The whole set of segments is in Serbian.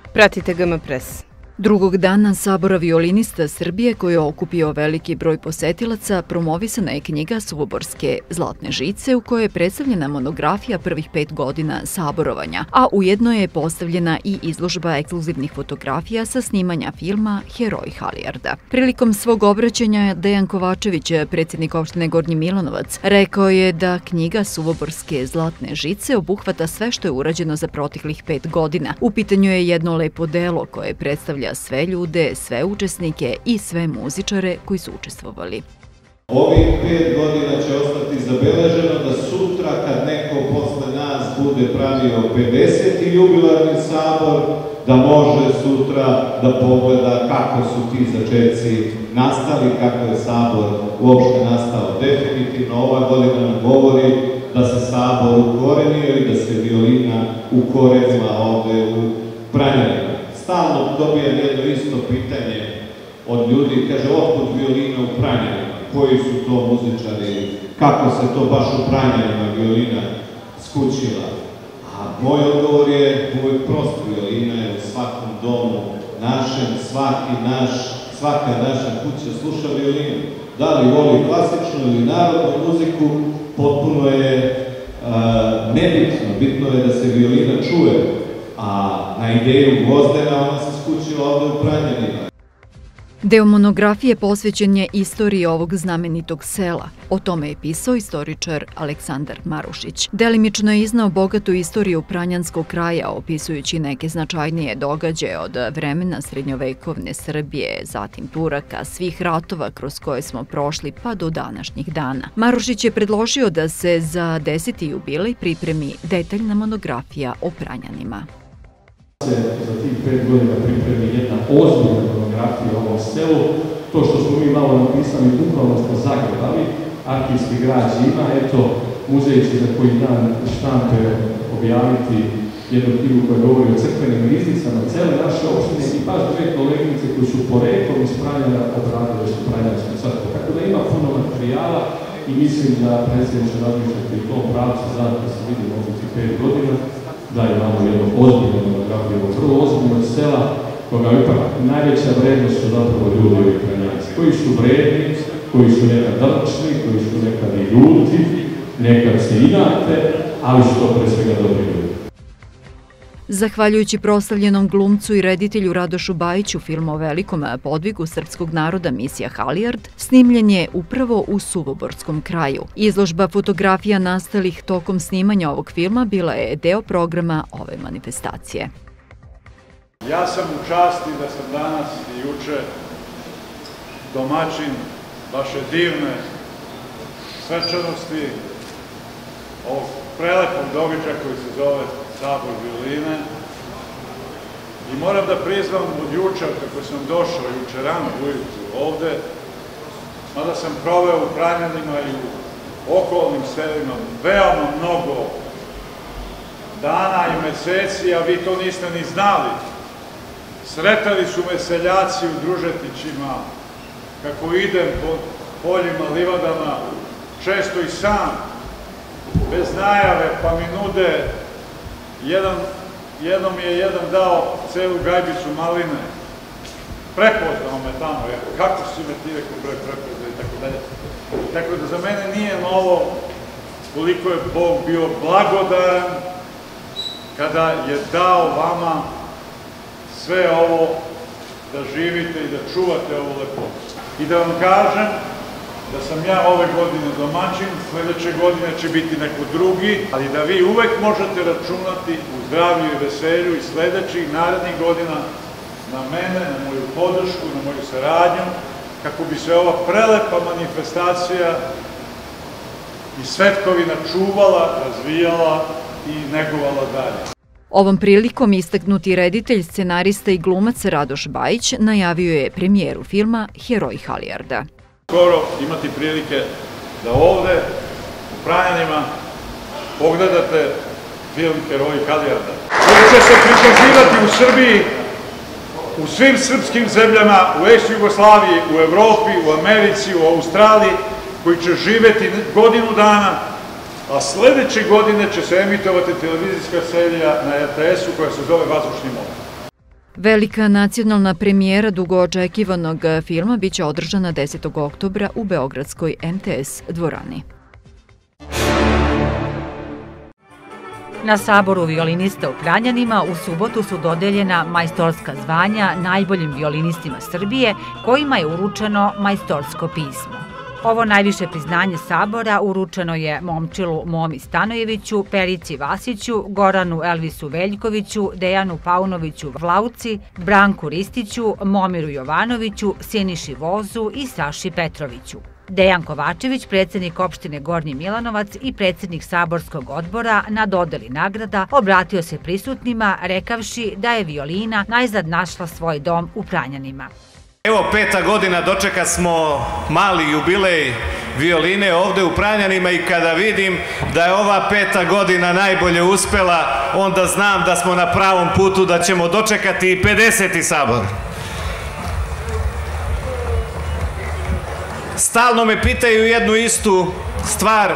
Pratite GM Press. Drugog dana Sabora violinista Srbije, koji je okupio veliki broj posetilaca, promovisana je knjiga Suvoborske zlatne žice, u kojoj je predstavljena monografija prvih 5 godina saborovanja, a ujedno je postavljena i izložba ekskluzivnih fotografija sa snimanja filma Heroji Halijarda. Prilikom svog obraćanja Dejan Kovačević, predsjednik opštine Gornji Milanovac, rekao je da knjiga Suvoborske zlatne žice obuhvata sve što je urađeno za proteklih 5 godina. U pitanju je jedno lepo delo koje predstavlja sve ljude, sve učesnike i sve muzičare koji su učestvovali. Ovih 5 godina će ostati zabeleženo da sutra, kad neko posle nas bude pravio 50. jubilarni sabor, da može sutra da pogleda kako su ti začeci nastali, kako je sabor uopšte nastao. Definitivno ova godina nam govori da se sabor ukorenio i da se violina ukorenila ovde u Pranjanima. Stalno dobijam jedno isto pitanje od ljudi, kaže, otkud violina u Pranjanima, koji su to muzičari, kako se to baš u Pranjanima violina skućila. A moj odgovor je uvek prost, violina je u svakom domu našem, svaka naša kuća sluša violinu. Da li voli klasičnu ili narodnu muziku, potpuno je nebitno, bitno je da se violina čuje. A na ideju Gvozdena ona se skućila ovde u Pranjanima. Deo monografije posvećen je istoriji ovog znamenitog sela. O tome je pisao istoričar Aleksandar Marušić. Delimično je iznao bogatu istoriju pranjanskog kraja, opisujući neke značajnije događaje od vremena srednjovekovne Srbije, zatim Turaka, svih ratova kroz koje smo prošli pa do današnjih dana. Marušić je predložio da se za 10. jubilej pripremi detaljna monografija o Pranjanima. Za tih 5 godina pripremi jedna ozbiljna monografija o ovom selu. To što smo mi malo napisali, bukvalno smo zagrebali, arhivski građ ima, eto, muzej će za koji dan štampe objaviti jednu knjigu koja govori o crkvenim riznicama cele naše opštine i baš 2 koleginice koji su poreklom iz Pranjana obradile su Pranjansku crkvu. Tako da ima puno materijala i mislim da predsjedniče razmišljate u tom pravcu, zato da se vidimo ovih 5 godina, da imamo jednu ozbiljnu monografiju, vrlo ozbiljnog sela, koga ipak najveća vrednost su zapravo ljudi ovi Pranjanci, koji su vredni, koji su nekad drčni, koji su nekad i ljuti, nekad se inate, ali su to pre svega dobri ljudi. Zahvaljujući proslavljenom glumcu i reditelju Radošu Bajiću, film o velikom podvigu srpskog naroda Misija Halijard snimljen je upravo u Suvoborskom kraju. Izložba fotografija nastalih tokom snimanja ovog filma bila je deo programa ove manifestacije. Ja sam u časti da sam danas i juče domaćin vaše divne svečanosti, ovog prelepog događaja koji se zove Sabor violine. I moram da priznam od jučer, kako sam došao juče rano ujutru ovde, mada sam proveo u Pranjanima i u okolnim selima veoma mnogo dana i meseci, a vi to niste ni znali. Sretali su me seljaci u Družetićima, kako idem po poljima, livadama, često i sam, bez najave, pa mi nude. Jednom mi je jedan dao celu gajbicu maline. Prepoznao me tamo, kako si me ti rekao prepoznao i tako dalje. Tako da za mene nije novo koliko je Bog bio blagodaran kada je dao vama sve ovo da živite i da čuvate ovu lepotu. I da vam kažem da sam ja ove godine domaćin, sledeće godine će biti neko drugi, ali da vi uvek možete računati u zdravlju i veselju i sledećih narednih godina na mene, na moju podršku, na moju saradnju, kako bi se ova prelepa manifestacija i svetkovina čuvala, razvijala i negovala dalje. Ovom prilikom istaknuti reditelj, scenarista i glumac Radoš Bajić najavio je premijeru filma Heroji Halijarda. Skoro imati prilike da ovde u Pranjanima pogledate film Heroji Halijarda. Koji će se prikazivati u Srbiji, u svim srpskim zemljama, u ex-Jugoslaviji, u Evropi, u Americi, u Australiji, koji će živeti godinu dana, a sledeće godine će se emitovati televizijska serija na RTS-u koja se zove Vazdušni most. Velika nacionalna premijera dugo očekivanog filma biće održana 10. oktobra u beogradskoj MTS dvorani. Na saboru violinista u Pranjanima u subotu su dodeljena majstorska zvanja najboljim violinistima Srbije kojima je uručeno majstorsko pismo. Ovo najviše priznanje sabora uručeno je momčilu Momi Stanojeviću, Perici Vasiću, Goranu Elvisu Veljkoviću, Dejanu Paunoviću Vlauci, Branku Ristiću, Momiru Jovanoviću, Siniši Vozu i Saši Petroviću. Dejan Kovačević, predsjednik opštine Gornji Milanovac i predsjednik saborskog odbora na dodeli nagrada, obratio se prisutnima rekavši da je violina najzad našla svoj dom u Pranjanima. Evo 5. godina dočeka smo mali jubilej violine ovde u Pranjanima i kada vidim da je ova 5. godina najbolje uspela, onda znam da smo na pravom putu, da ćemo dočekati i 50. sabor. Stalno me pitaju jednu istu stvar,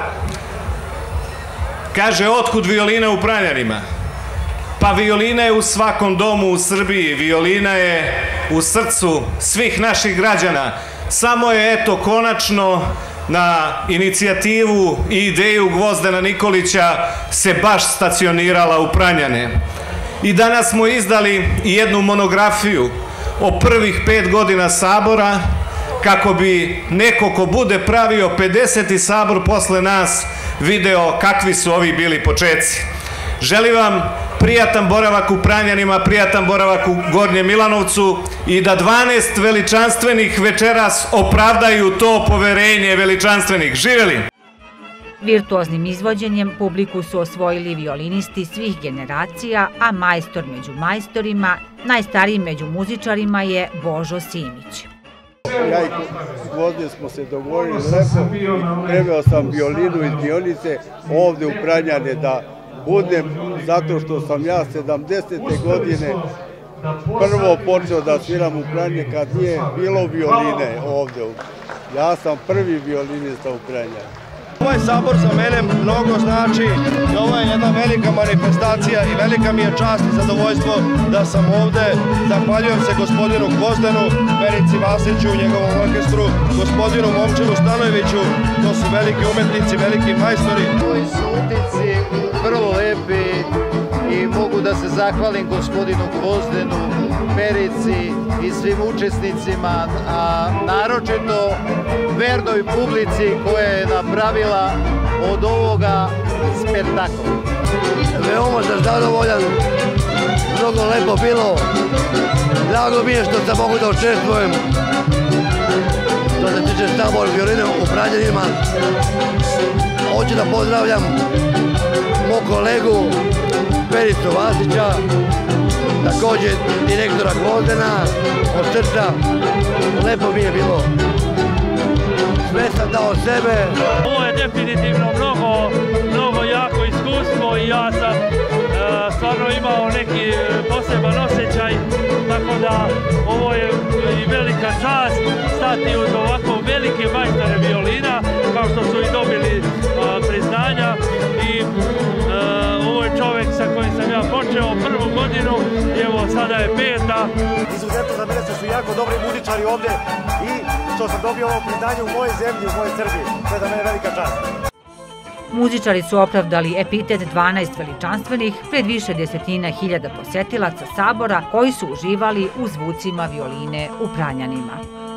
kaže otkud violina u Pranjanima? Pa violina je u svakom domu u Srbiji, violina je u srcu svih naših građana. Samo je eto konačno na inicijativu i ideju Gvozdena Nikolića se baš stacionirala u Pranjane. I danas smo izdali jednu monografiju o prvih 5 godina sabora, kako bi neko ko bude pravio 50. sabor posle nas video kakvi su ovi bili počeci. Želim vam prijatan boravak u Pranjanima, prijatan boravak u Gornjem Milanovcu i da 12 veličanstvenih večeras opravdaju to poverenje veličanstvenih. Živeli! Virtuoznim izvođenjem publiku su osvojili violinisti svih generacija, a majstor među majstorima, najstariji među muzičarima je Božo Simić. Ja i Gvozden smo se dogovorili lepo, preveo sam violinu iz Dionice ovde u Pranjane da budem, zato što sam ja 70. godine prvo počeo da sviram u Pranjane kad nije bilo violine ovde. Ja sam prvi violinista u Pranjane. Ovaj sabor za mene mnogo znači i ovo je jedna velika manifestacija i velika mi je čast i zadovoljstvo da sam ovde. Zahvaljujem se gospodinu Gvozdenu, Perici Vasiću, njegovom orkestru, gospodinu Momčilu Stanojeviću, to su veliki umetnici, veliki majstori. Moji su utisci vrlo lepi i mogu da se zahvalim gospodinu Gvozdenu, Perici i svim učesnicima, a naročito vernoj publici koja je napravila od ovoga spektakl. Veoma sam zadovoljan, mnogo lepo bilo, drago mi je što sam mogu da učestvujem, što se tiče sabor violine u Pranjanima. Hoću da pozdravljam mog kolegu Pericu Vasića, također direktora Gvozdena, od srca, lepo mi je bilo. Sve sam dao sebe. Ovo je definitivno mnogo jako iskustvo i ja sam stvarno imao neki poseban osjećaj, tako da ovo je i velika čast stati uz ovako velike majstore violina, kao što su i dobili priznanja i ovo je čovjek sa kojim sam ja počeo prvu godinu i evo sada je 5. Izuzetno za mene su jako dobri muzičari ovde i što sam dobio ovo priznanje u mojoj zemlji, u mojoj Srbiji. To je za mene velika čast. Muzičari su opravdali epitet 12 veličanstvenih pred više desetina hiljada posetilaca sabora koji su uživali u zvucima violine u Pranjanima.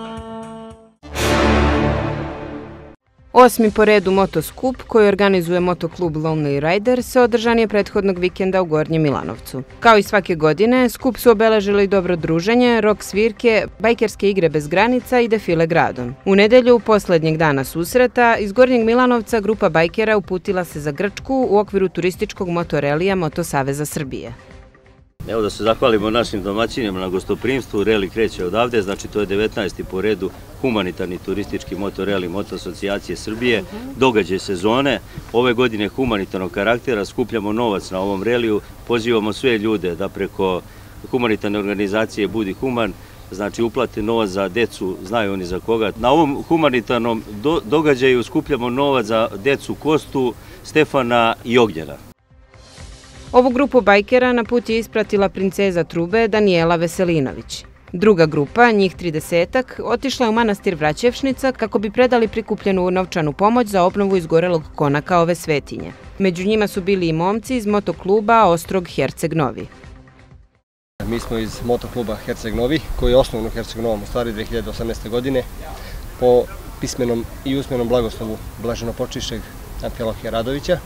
8. po redu motoskup koji organizuje motoklub Lonely Riders održan je prethodnog vikenda u Gornjem Milanovcu. Kao i svake godine, skup su obeležili dobro druženje, rok svirke, bajkerske igre bez granica i defile gradom. U nedelju, poslednjeg dana susreta, iz Gornjeg Milanovca grupa bajkera uputila se za Grčku u okviru turističkog motorelija Motosaveza Srbije. Evo da se zahvalimo našim domaćinima na gostoprimstvu, reli kreće odavde, znači to je 19. po redu humanitarni turistički motoreli Motoasocijacije Srbije, događaj sezone, ove godine humanitarnog karaktera, skupljamo novac na ovom reliju, pozivamo sve ljude da preko humanitarne organizacije Budi human, znači uplate novac za decu, znaju oni za koga. Na ovom humanitarnom događaju skupljamo novac za decu Kostu, Stefana i Ognjena. Ovu grupu bajkera na put je ispratila princeza Trube Danijela Veselinović. Druga grupa, njih 30-ak, otišla je u manastir Vraćevšnica kako bi predali prikupljenu novčanu pomoć za obnovu izgorelog konaka ove svetinje. Među njima su bili i momci iz motokluba Ostrog Herceg Novi. Mi smo iz motokluba Herceg Novi, koji je osnovan u Herceg Novom u stvari 2018. godine po pismenom i usmenom blagoslovu blaženopočivšeg Amfilohija Radovića.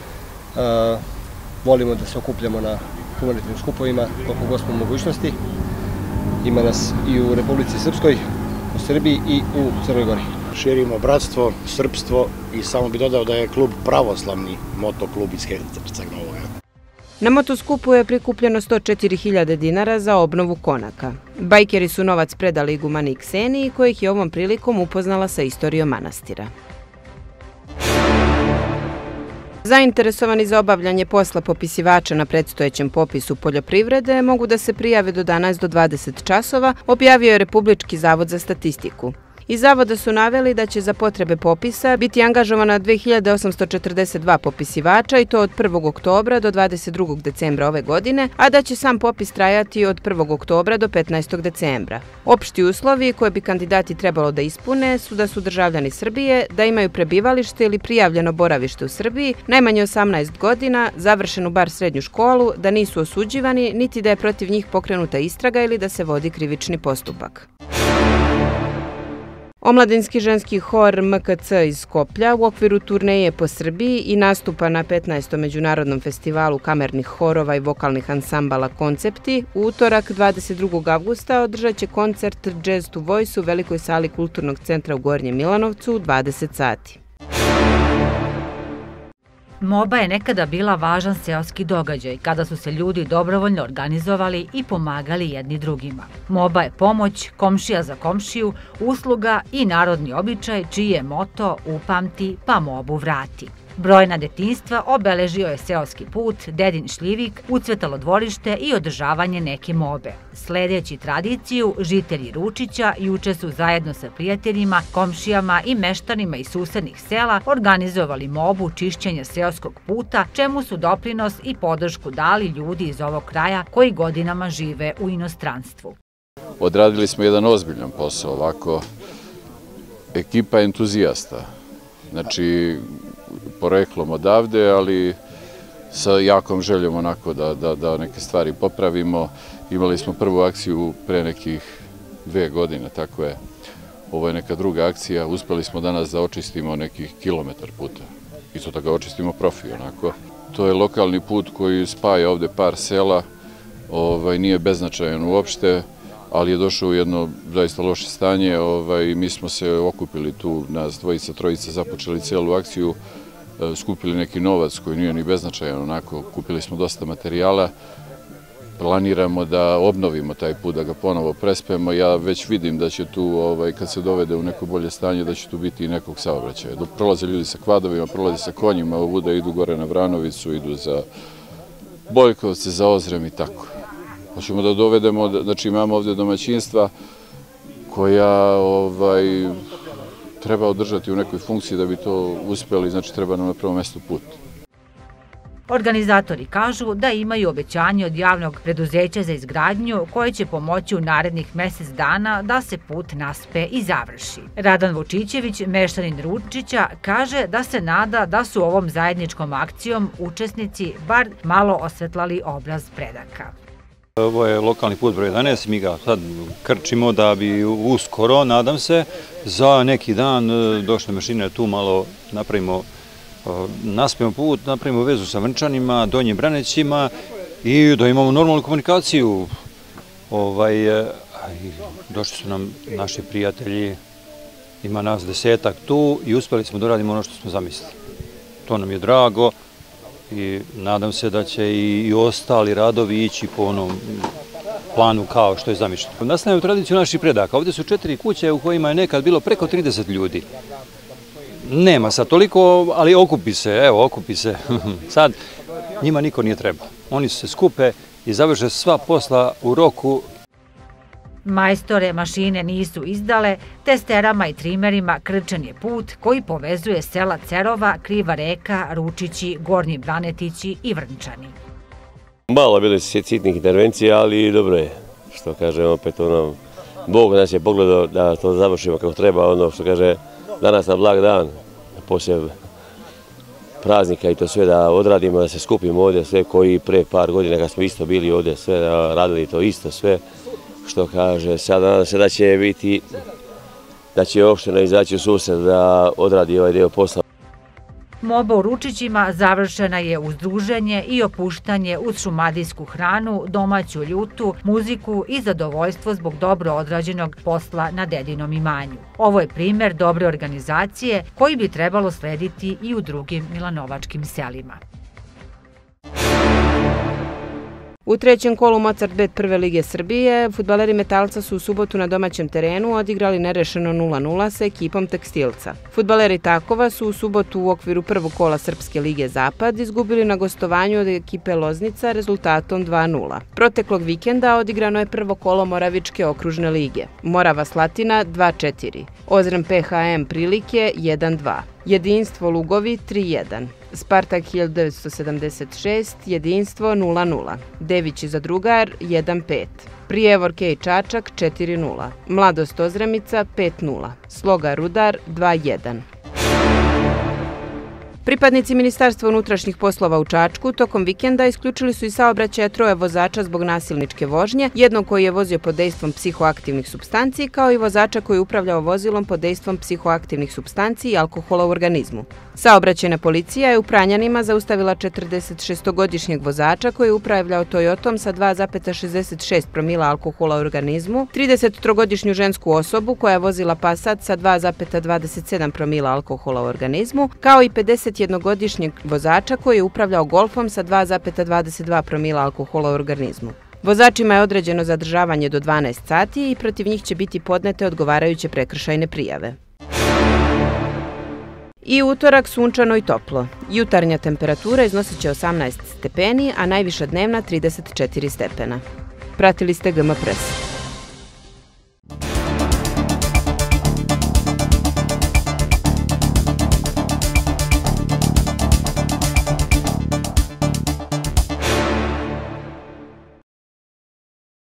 Volimo da se okupljamo na humanitarnim skupovima koliko god smo mogućnosti. Ima nas i u Republici Srpskoj, u Srbiji i u Crnoj Gori. Širimo bratstvo, srpstvo i samo bih dodao da je klub pravoslavni motoklub iz Herceg Novog. Na motoskupu je prikupljeno 104.000 dinara za obnovu konaka. Bajkeri su novac predali igumani Kseniji, kojih je ovom prilikom upoznala sa istorijom manastira. Zainteresovani za obavljanje posla popisivača na predstojećem popisu poljoprivrede mogu da se prijave do danas do 20 časova, objavio je Republički zavod za statistiku. Iz zavoda su naveli da će za potrebe popisa biti angažovana 2842 popisivača i to od 1. oktobra do 22. decembra ove godine, a da će sam popis trajati od 1. oktobra do 15. decembra. Opšti uslovi koje bi kandidati trebalo da ispune su da su državljani Srbije, da imaju prebivalište ili prijavljeno boravište u Srbiji, najmanje 18 godina, završenu bar srednju školu, da nisu osuđivani, niti da je protiv njih pokrenuta istraga ili da se vodi krivični postupak. Omladinski ženski hor MKC iz Skoplja u okviru turneje po Srbiji i nastupa na 15. Međunarodnom festivalu kamernih horova i vokalnih ansambala Koncepti, u utorak 22. avgusta održat će koncert Jazz to Voice u velikoj sali Kulturnog centra u Gornjem Milanovcu u 20 sati. Moba je nekada bila važan seoski događaj kada su se ljudi dobrovoljno organizovali i pomagali jedni drugima. Moba je pomoć, komšija za komšiju, usluga i narodni običaj čiji je moto upamti pa mobu vrati. Brojna detinjstva obeležio je seoski put, dedin šljivik, ucvetalo dvorište i održavanje neke mobe. Sledeći tradiciju, žitelji Ručića juče su zajedno sa prijateljima, komšijama i meštanima iz susednih sela organizovali mobu čišćenja seoskog puta, čemu su doprinos i podršku dali ljudi iz ovog kraja koji godinama žive u inostranstvu. Odradili smo jedan ozbiljan posao, ovako, ekipa entuzijasta. Znači, poreklom odavde, ali sa jakom željom onako da neke stvari popravimo. Imali smo prvu akciju pre nekih 2 godine, tako je. Ovo je neka druga akcija. Uspeli smo danas da očistimo nekih kilometar puta. I to da ga očistimo profi, onako. To je lokalni put koji spaja ovde par sela. Nije beznačajan uopšte, ali je došao u jedno zaista loše stanje. Mi smo se okupili tu, nas dvojica, trojica, započeli celu akciju, skupili neki novac koji nije ni beznačajan, onako, kupili smo dosta materijala, planiramo da obnovimo taj put, da ga ponovo prespemo. Ja već vidim da će tu, kad se dovede u neko bolje stanje, da će tu biti i nekog saobraćaja. Prolaze ljudi sa kvadovima, prolaze sa konjima, ovuda idu gore na Vranovicu, idu za Bojkovce, za Ozrem i tako. Hoćemo da dovedemo, znači imamo ovde domaćinstva koja treba održati u nekoj funkciji da bi to uspeli, znači treba nam na prvom mestu put. Organizatori kažu da imaju obećanje od javnog preduzeća za izgradnju koje će pomoći u narednih mesec dana da se put naspe i završi. Radan Vučićević, meštanin Ručića, kaže da se nada da su ovom zajedničkom akcijom učesnici bar malo osvetlali obraz predaka. Ovo je lokalni put broj 11, mi ga sad krčimo da bi uskoro, nadam se, za neki dan došle mašine tu malo napravimo, naspijemo put, napravimo vezu sa Vrnčanima, Donjim Branećima i da imamo normalnu komunikaciju. Došli su nam naši prijatelji, ima nas 10-ak tu i uspeli smo da uradimo ono što smo zamislili. To nam je drago. I nadam se da će i ostali radovi ići po onom planu kao što je zamišljeno. Nastavljamo tradiciju naših predaka. Ovdje su 4 kuće u kojima je nekad bilo preko 30 ljudi. Nema sad toliko, ali okupi se, evo okupi se. Sad njima niko nije treba. Oni se skupe i završe sva posla u roku. Majstore mašine nisu izdale, testerama i trimerima krčen je put koji povezuje sela Cerova, Kriva reka, Ručići, Gornji Branetići i Vrnčani. Malo bilo sitnih intervencija, ali dobro je. Što kaže, opet Bog nas je pogledao da to završimo kako treba, ono što kaže, danas na blag dan, poslije praznika i to sve da odradimo, da se skupimo ovdje, sve koji pre par godina kad smo isto bili ovdje, sve radili to isto, sve što kaže, sad nadam se da će biti, da će opština izaći u susret da odradi ovaj dio posla. Molba u ručićima završena je uz druženje i opuštanje uz šumadijsku hranu, domaću ljutu, muziku i zadovoljstvo zbog dobro odrađenog posla na dedinom imanju. Ovo je primer dobre organizacije koji bi trebalo slediti i u drugim milanovačkim selima. U trećem kolu Mozart Bet prve lige Srbije, fudbaleri Metalca su u subotu na domaćem terenu odigrali nerešeno 0:0 sa ekipom Tekstilca. Fudbaleri Takova su u subotu u okviru prvog kola Srpske lige Zapad izgubili na gostovanju od ekipe Loznica rezultatom 2:0. Proteklog vikenda odigrano je prvo kolo Moravičke okružne lige. Morava Slatina 2:4, Ozren PHM Prilike 1:2, Jedinstvo Lugovi 3:1. Spartak 1976, Jedinstvo 0:0, Devići Zadrugar 1:5, Prijevor Kej Čačak 4:0, Mladost Ozremica 5:0, Sloga Rudar 2:1. Pripadnici Ministarstva unutrašnjih poslova u Čačku tokom vikenda isključili su i saobraćaja troje vozača zbog nasilničke vožnje, jednog koji je vozio pod dejstvom psihoaktivnih supstanci, kao i vozača koji je upravljao vozilom pod dejstvom psihoaktivnih supstanci i alkohola u organizmu. Saobraćajna policija je u Pranjanima zaustavila 46-godišnjeg vozača koji je upravljao Toyotom sa 2,66 promila alkohola u organizmu, 33-godišnju žensku osobu koja je vozila Passat sa 2,27 promila alkohola u organizmu, kao i 51-godišnjeg vozača koji je upravljao Golfom sa 2,22 promila alkohola u organizmu. Vozačima je određeno zadržavanje do 12 sati i protiv njih će biti podnete odgovarajuće prekršajne prijave. I utorak sunčano i toplo. Jutarnja temperatura iznosit će 18 stepeni, a najviša dnevna 34 stepena. Pratili ste GM Press.